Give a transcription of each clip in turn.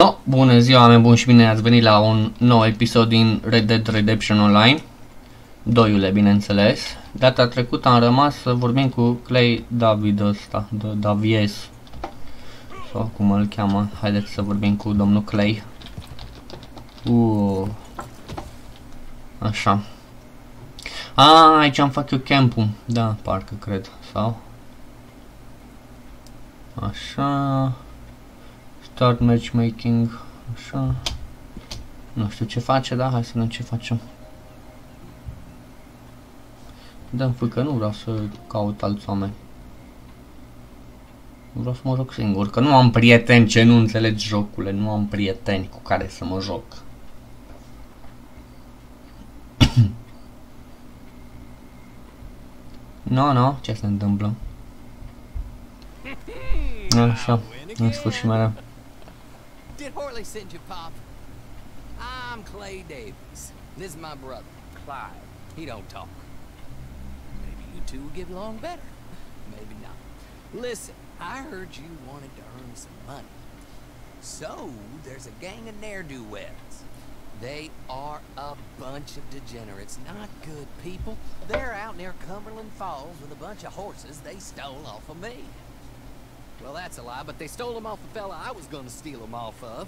Bună ziua, oameni buni și bine ați venit la un nou episod din Red Dead Redemption Online. Doiule, bineînțeles. Data trecută am rămas să vorbim cu Clay David ăsta, Davies. Sau cum îl cheamă. Haideți să vorbim cu domnul Clay. Așa. Aici am fac eu campul. Da, parcă cred. Sau? Așa. Start matchmaking. Așa. Nu știu ce face, da? Hai să vedem ce facem. Dăm fâcă, nu vreau să caut alți oameni. Vreau să mă joc singur, că nu am prieteni, ce nu înțelegi jocurile, nu am prieteni cu care să mă joc. No, ce se întâmplă? Așa, în sfârșit mereu. Did Horley send you, Pop? I'm Clay Davies. This is my brother, Clyde. He don't talk. Maybe you two will get along better. Maybe not. Listen, I heard you wanted to earn some money. So, there's a gang of ne'er-do-wells. They are a bunch of degenerates, not good people. They're out near Cumberland Falls with a bunch of horses they stole off of me. Well, that's a lie, but they stole them off the fella I was gonna steal them off of.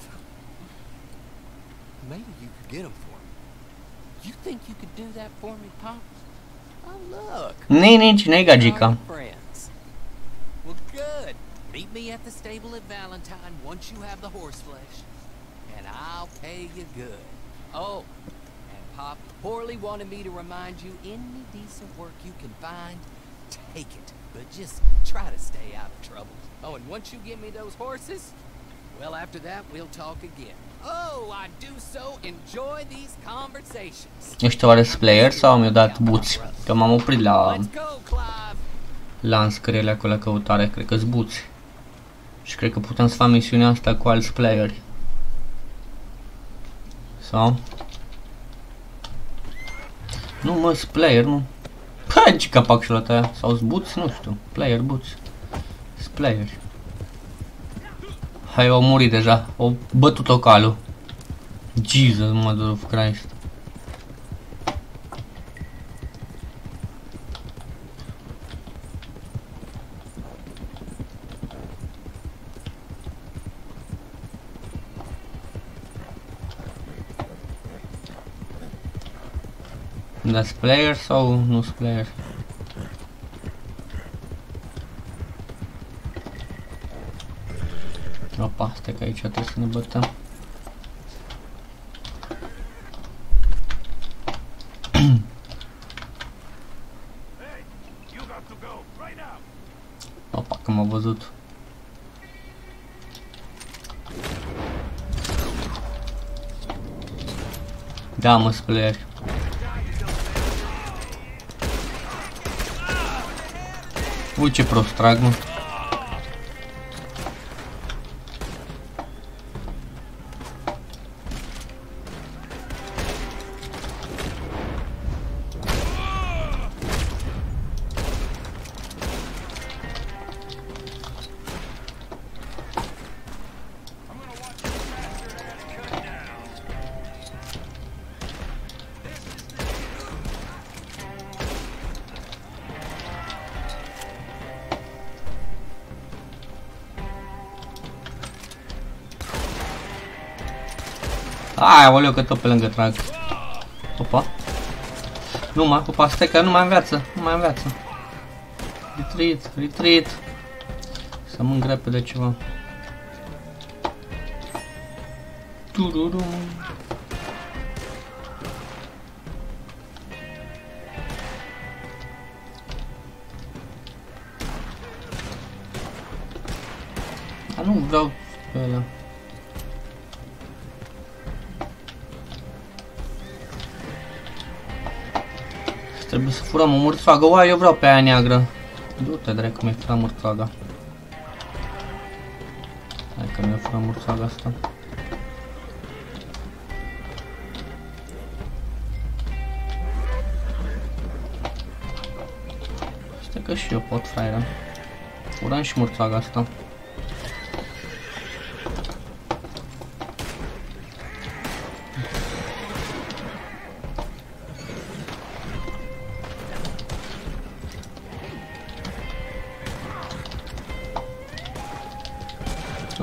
Maybe you could get them for me. You think you could do that for me, Pop? Oh, look. Cine-i gagica? Friends. Well, good. Meet me at the stable at Valentine once you have the horse flesh, and I'll pay you good. Oh, and Pop, Horley wanted me to remind you, any decent work you can find, take it. But just try to stay out of trouble. Oh, and once you give me those horses, well, after that, we'll talk again. Oh, I do so enjoy these conversations. Ești oare player sau mi-au dat buți? Că m-am oprit la înscrierile acolo la căutare, cred că-s buți. Și cred că putem să fac misiunea asta cu alți playeri. Sau? Nu mă, player, nu. Păi, ce capac și la tăia? Sau zbuți? Nu știu. Player, buți. Player. Hai, au murit deja. Au bătut-o calul. Jesus, mother of Christ. Da-s player sau nu-s player? Opa, stai că aici trebuie să ne bătăm. Opa, că m-a văzut. Da, mă, player. Ui, ce prost trag, mă. Aoleu, că tot pe lângă trag. Opa. Opa, stai că nu mai am viață. Retreat. Să mă îngrep de ceva. Tururum. Nu vreau pe ăla. Trebuie să furăm o murțoagă. Uai, eu vreau pe aia neagră. Du-te, dracu, mi-ai furat murțoaga. Hai că mi-a furat murțoaga asta. Stai că și eu pot, fraieră. Furăm și murțoaga asta.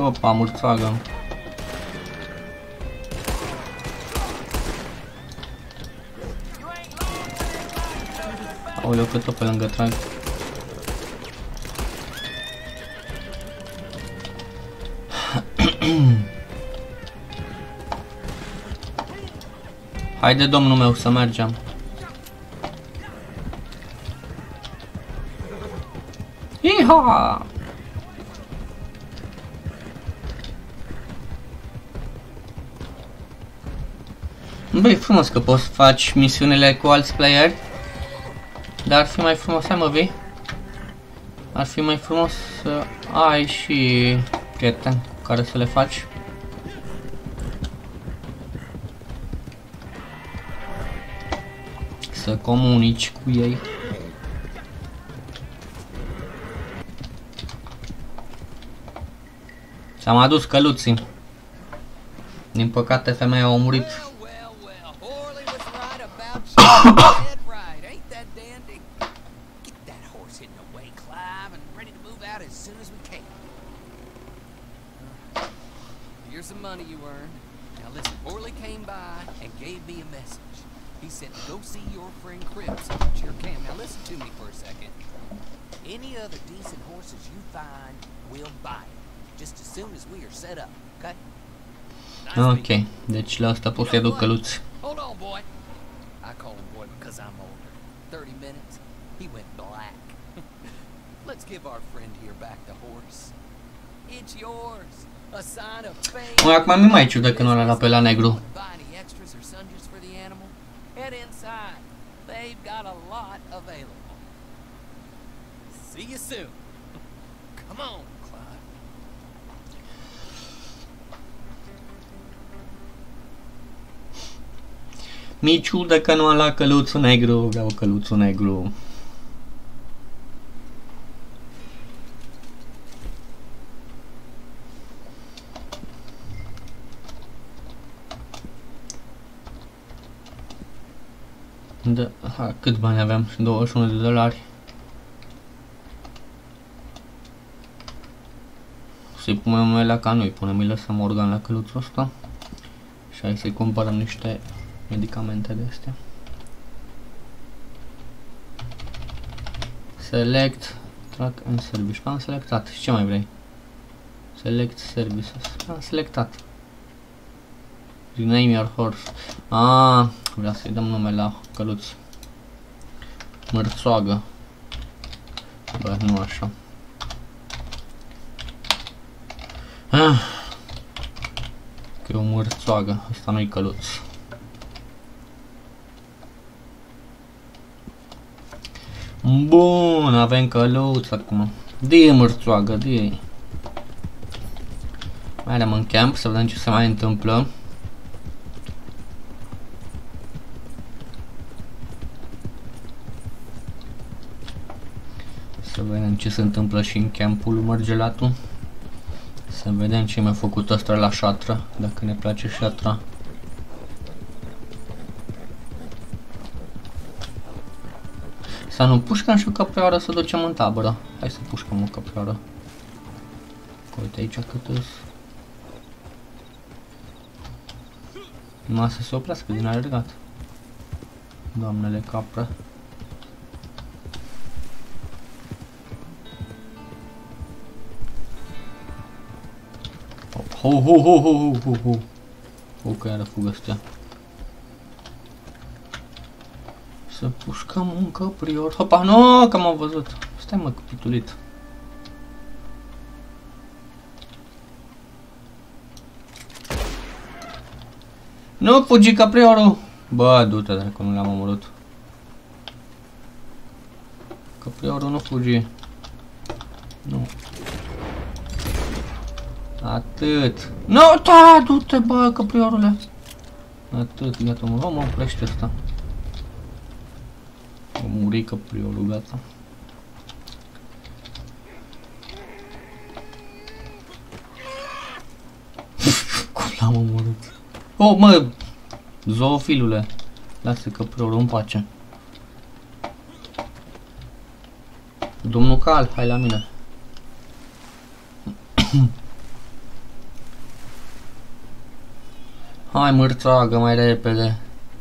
Opa, murțoagă. Aoleu, că tot pe lângă trag. Haide, domnul meu, să mergem. Iha! Băi, frumos că poți faci misiunile cu alți playeri. Dar ar fi mai frumos, hai mă vii. Ar fi mai frumos să ai și prieteni cu care să le faci. Să comunici cu ei. S-am adus căluții. Din păcate femeia a murit. Here's some money you earned. Now listen, Orley came by and gave me a message. He said to go see your friend Cripps at your camp. Now listen to me for a second. Any other decent horses you find, we'll buy them. Just as soon as we are set up, okay? Ok, deci la asta pot să-i aduc căluți. Hold on, boy. I call him boy because I'm older. 30 minutes, he went black. Let's give our friend here back the horse. It's yours. A sign of fame. Mă, acum mi mai ciudă că nu l-a pe la negru. Buy any extras or sundries for the animal? Head inside. They've got a lot available. See you soon. Come on, Clyde. Mi ciudă că nu a luat căluțul negru. Vreau căluțul negru. Da, ha, cât bani aveam? 21 de dolari. Să-i punem noi la ca noi, punem-i lăsăm organ la căluțul ăsta. Și hai să-i cumpărăm niște medicamente de astea. Select Track and Service. Am selectat. Și ce mai vrei? Select Services. Am selectat. Rename your horse. Ah, vreau să-i dăm nume la căluț. Mărțoagă. Bă, nu așa. Ah. Că e o mărțoagă. Asta nu-i căluț. Bun, avem căluț acum. De mărțoagă, de. Mergem în camp să vedem ce se mai întâmplă. Să vedem ce se întâmplă și în campul lui Mărgelatul. Să vedem ce mi-a făcut ăsta la șatră, dacă ne place șatra. Să nu pușcăm și o căprioară să ducem în tabără. Hai să pușcăm o căprioară. Uite aici cât îs. Numai să se oprească din alergat. Doamnele capră. Ho, ho, ho, ho, ho, ho, ho. O, că iară fugă astea. Să pușcăm un căprior. Hopa, nu, că m-au văzut. Stai mă, pitulit. Nu fugi căpriorul. Bă, du-te, dacă nu l-am omorât. Căpriorul nu fugi. Nu. Atât. Nu, da, du-te, bă, căpriorule. Atât, gata, mă oprește asta. A murit căpriorul, gata. Cum l-am omorât? Oh, mă, zoofilule. Lasă căpriorul în pace. Domnul Cal, hai la mine. Hai mărțoagă, mai repede.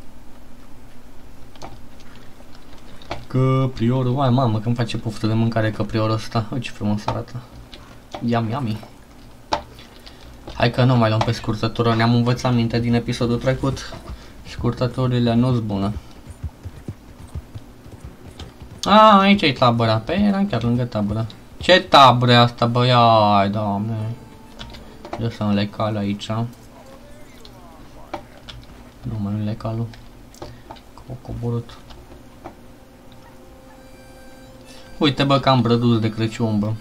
Căpriorul, hai mamă, că îmi face poftă de mâncare căpriorul ăsta. Uite ce frumos arată. Yum, yummy. Hai că nu mai luăm pe scurtătură, ne-am învățat minte din episodul trecut. Scurtăturile nu-s bună. A, aici e tabăra, pe eram chiar lângă tabără. Ce tabără e asta, băi, ai, doamne. Eu să-mi leg calul aici. Nu mai nu leg calul. Că o coborât. Uite bă că am brăduț de Crăciun, bă.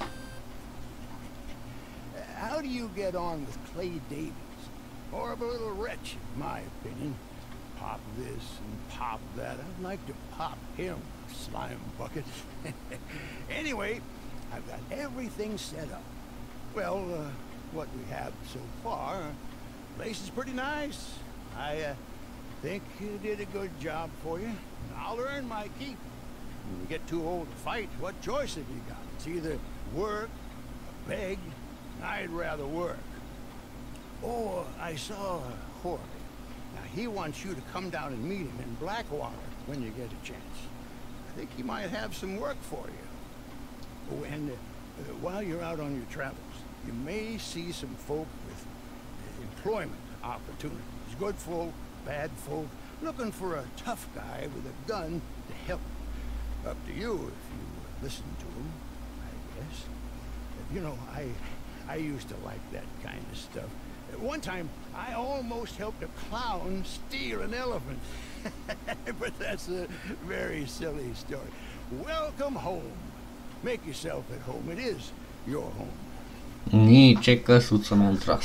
How do you get on with Clay Davies? Horrible little wretch, in my opinion. Pop this and pop that. I'd like to pop him, slime bucket. Anyway, I've got everything set up. Well, what we have so far, place is pretty nice. I think you did a good job for you. I'll earn my keep. When you get too old to fight, what choice have you got? It's either work or beg. I'd rather work. Oh, I saw Jorge. Now, he wants you to come down and meet him in Blackwater when you get a chance. I think he might have some work for you. Oh, and while you're out on your travels, you may see some folk with employment opportunities. Good folk, bad folk, looking for a tough guy with a gun to help. Up to you if you listen to him, I guess. You know, I used to like that kind of stuff. One time, I almost helped a clown steal an elephant. But that's a very silly story. Welcome home. Make yourself at home. It is your home. Nici căsuță mi-am tras.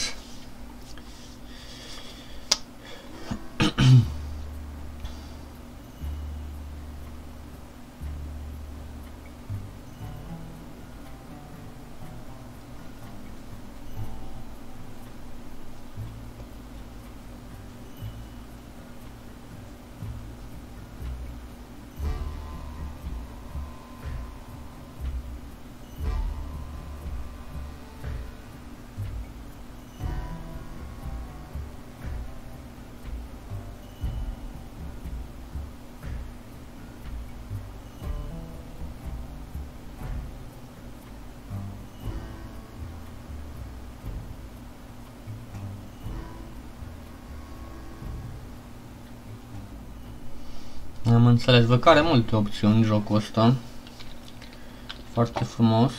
Am înțeles, văd că are multe opțiuni jocul ăsta. Foarte frumos.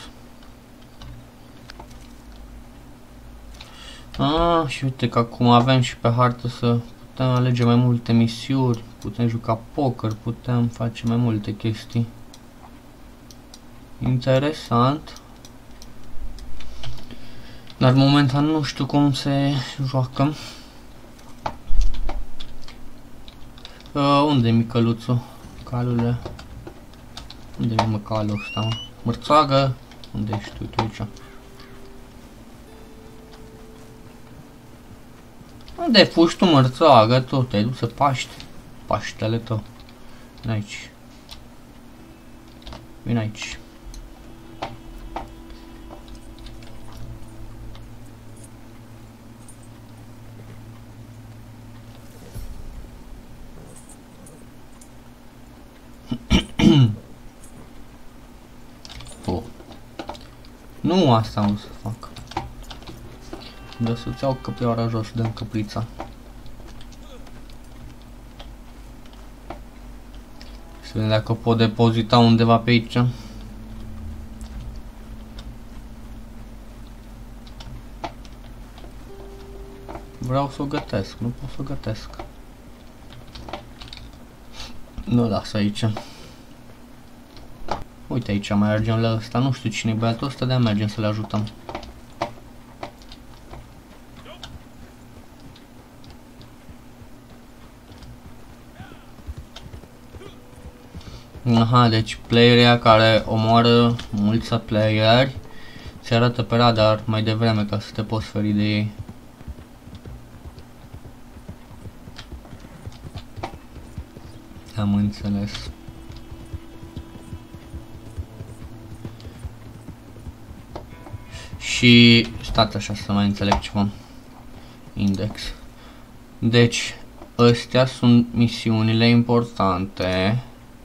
Și uite că acum avem și pe hartă să putem alege mai multe misiuni, putem juca poker, putem face mai multe chestii. Interesant. Dar momentan nu știu cum se joacă. Unde e micăluțul? Calule. Unde e mă calul ăsta, mă? Mărțoagă? Unde ești? Uite aici. Unde fugi tu, mărțoagă? Tu te-ai dus să paști. Paștele tău. Vine aici. Vine aici. Nu asta o să fac. De să-ți iau căprioara jos, dăm căprița. Să vedem dacă o pot depozita undeva pe aici. Vreau să o gătesc, nu pot să o gătesc. Nu las aici. Uite aici mai mergem la ăsta, nu știu cine e băiatul ăsta, de-aia mergem să le ajutăm. Aha, deci playerii care omoară mulți playeri se arată pe radar mai devreme ca să te poți feri de ei. Am înțeles. Și stați așa să mai înțeleg ceva. Index. Deci, astea sunt misiunile importante.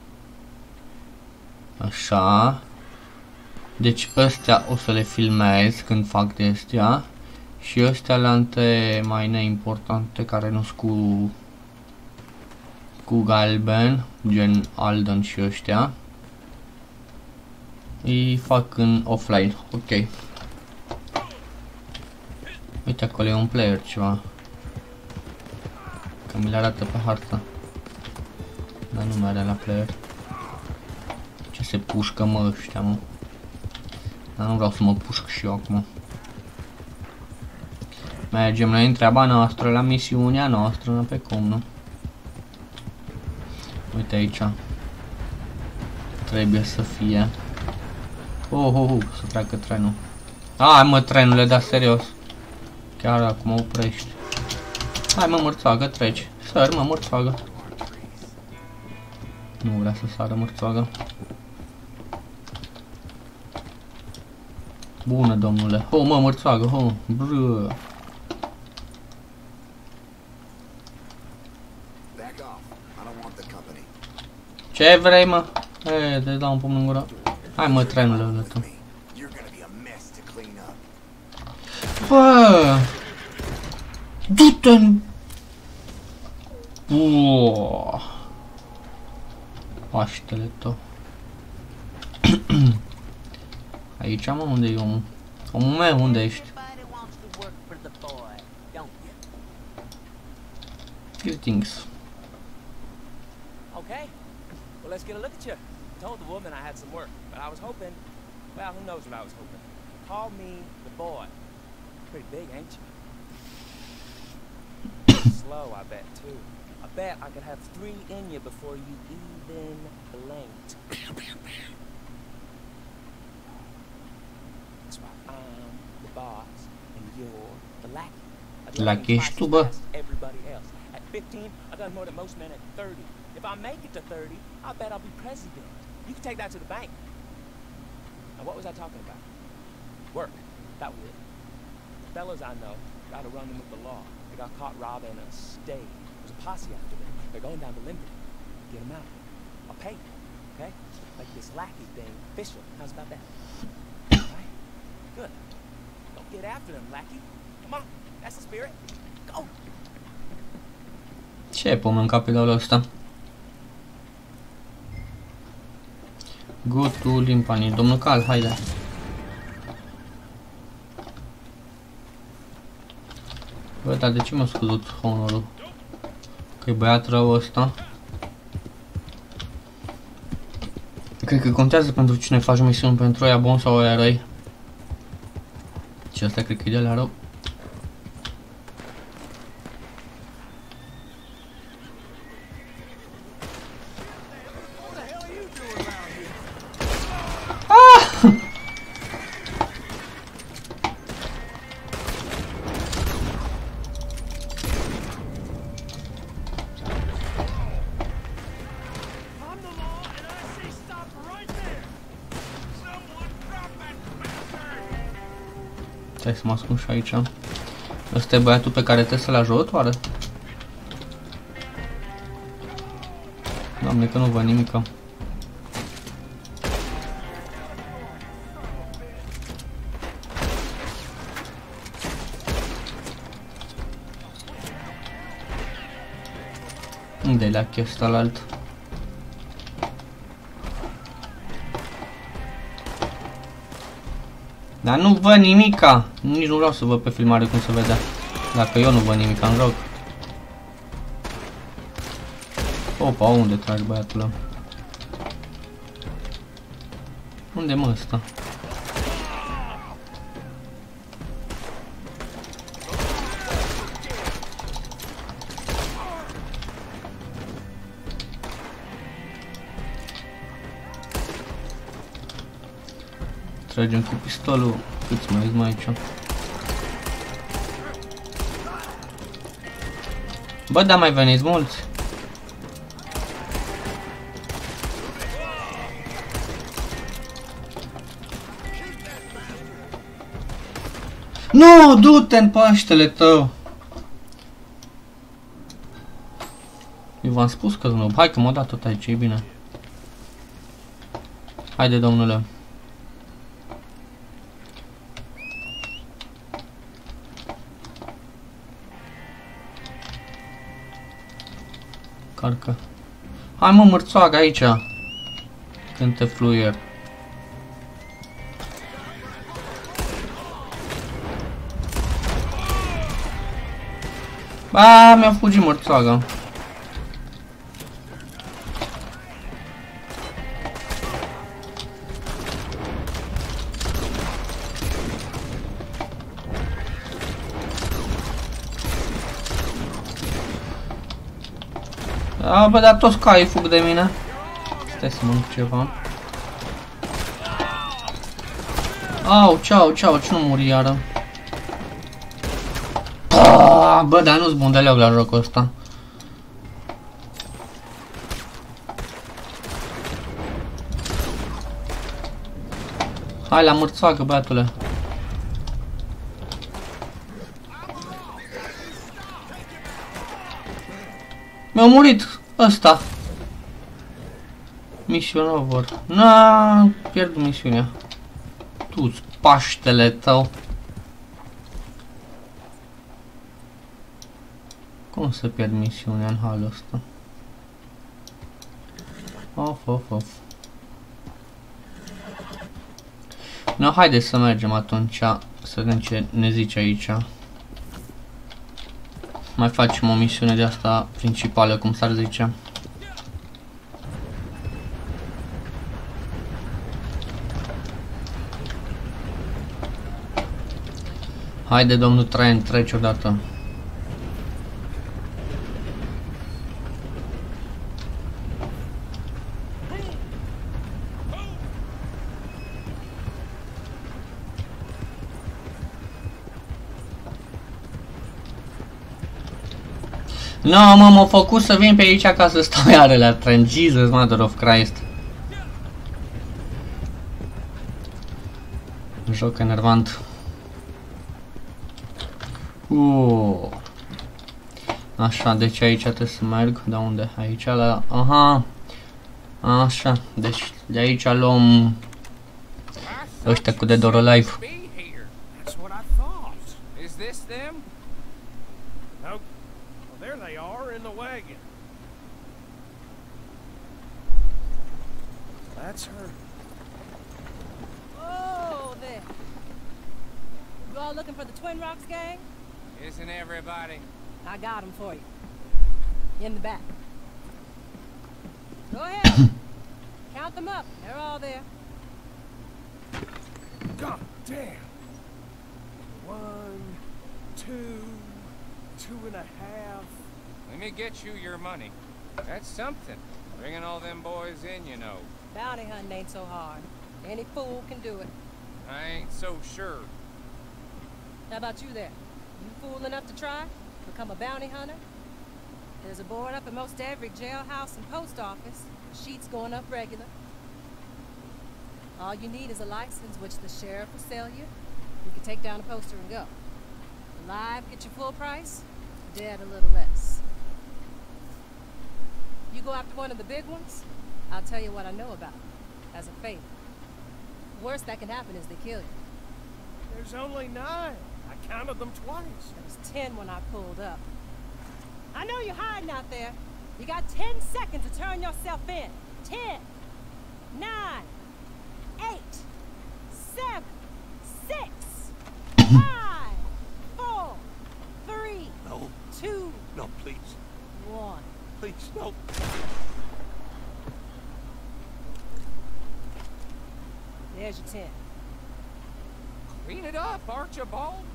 Așa. Deci astea o să le filmez când fac de astea. Și astea le mai neimportante care nu sunt cu galben, gen Alden și ăștia. Îi fac în offline, ok. Uite, acolo e un player ceva. Că mi le arată pe hartă. Dar nu mai are la player. Ce se pușcă, mă, ăștia, mă. Dar nu vreau să mă pușc și eu acum. Mergem noi în treaba noastră, la misiunea noastră, pe cum, nu? Uite aici. Trebuie să fie. Să treacă trenul. Hai, mă, trenule, da, serios. Chiar acum oprești. Hai, mă, mărțoagă, treci. Sări, mă, mărțoagă. Nu vrea să sară mărțoagă. Bună, domnule. Mă, mărțoagă, bră. Ce vrei, mă? Deci dau un pumn în gură. Hai, mă, trenule, ăla tu. Bă! Du-te-n... Paștele tău. Aici, mă, unde e omul? Omul meu, unde ești? Greetings. Okay, well, let's get a look at you. I told the woman I had some work, but I was hoping, well, who knows what I was hoping. Call me the boy. Pretty big, ain't you? Slow, I bet, too. I bet I could have 3 in you before you even blinked. That's why I'm the boss and you're the lackey. Lackey ești tu, bă. Everybody else. At 15, I've done more than most men at 30. If I make it to 30, I bet I'll be president. You can take that to the bank. Now, what was I talking about? Work. That was it. The fellas I know got to run them with the law. They got caught robbing a stage. There's a posse after them. They're going down to Liberty. Get them out. I'll pay you. Okay? Make this lackey thing official. How's about that? Right? Good. Don't get after them, lackey. Come on. That's the spirit. Go. Ce pom în capitolul ăsta? Go to Limpani. Domnul Cal, haide. Bă, dar de ce m-a scăzut honorul? Că e băiat rău ăsta. Cred că contează pentru cine faci misiuni, pentru aia bun sau aia răi. Și asta cred că e de la rău. Stai să mă ascund și aici. Ăsta e băiatul pe care trebuie să-l ajut, oare? Doamne, că nu văd nimica. Unde-i la chestia la alt? Dar nu văd nimica. Nici nu vreau să văd pe filmare cum se vedea. Dacă eu nu văd nimica în joc. Opa, unde tragi băiatul ăla? Unde mă ăsta? Tragem cu pistolul. Câți mai sunt aici? Bă, da, mai veniți mulți? Nu, du-te în paștele tău! Eu v-am spus că nu. Hai că m-a dat tot aici, e bine. Haide, domnule. Carcă. Hai mă, mărțoagă aici. Când te fluier. Ba, mi-a fugit mărțoaga. A, bă, dar toți caii fug de mine. Stai să mănânc ceva. Au, ceau, ce nu muri iară. Bă, dar nu-s bun deloc la jocul ăsta. Hai la mărțoagă, băiatule. Mi-a murit ăsta. Mission over. Na, pierd misiunea. Tu-ți Paștele tău. Cum să pierd misiunea în halul ăsta? Of. No, haideți să mergem atunci, să vedem ce ne zice aici. Mai facem o misiune de asta principală, cum s-ar zice. Haide, domnul Trent, treci odată. No, mă, m-a făcut să vin pe aici ca să stau iară la tren. Jesus, Mother of Christ. Joc enervant. Așa, deci aici trebuie să merg. De unde? Aici la... Aha. Așa, deci de aici luăm ăștia cu Dead or Alive. That's her. Oh, there. You all looking for the Twin Rocks gang? Isn't everybody? I got them for you. In the back. Go ahead. Count them up. They're all there. God damn. 1, 2, 2.5. Let me get you your money. That's something. Bringing all them boys in, you know. Bounty hunting ain't so hard. Any fool can do it. I ain't so sure. How about you there? You fool enough to try? Become a bounty hunter? There's a board up in most every jailhouse and post office. The sheets going up regular. All you need is a license, which the sheriff will sell you. You can take down a poster and go. Alive, get your full price. Dead, a little less. You go after one of the big ones, I'll tell you what I know about it, as a favor. The worst that can happen is they kill you. There's only 9. I counted them twice. There was 10 when I pulled up. I know you're hiding out there. You got 10 seconds to turn yourself in. 10, 9, 8, 7, 6, 5, 4, 3, No. 2, No, please. 1. Please, no. There's your 10. Clean it up, Archibald.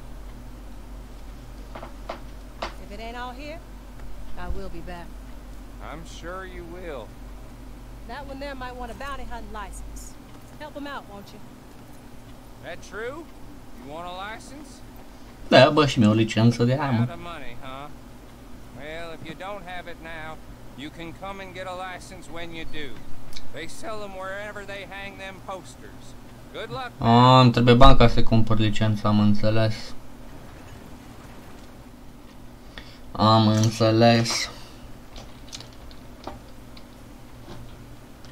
If it ain't all here, I will be back. I'm sure you will. That one there might want a bounty hunting license. Help him out, won't you? That true? You want a license? Da, bă, și mie o licență de aia, mă. Out of money, huh? Well, if you don't have it now, you can come and get a license when you do. They sell them wherever they hang them posters. Good luck. Îmi trebuie bani ca să cumpăr licența, am înțeles. Am înțeles.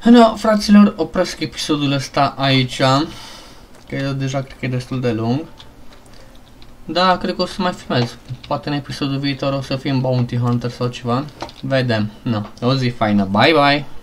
No, fraților, opresc episodul ăsta aici, că deja cred că e destul de lung. Da, cred că o să mai filmez. Poate în episodul viitor o să fim Bounty Hunter sau ceva. Vedem. No, o zi faină. Bye, bye!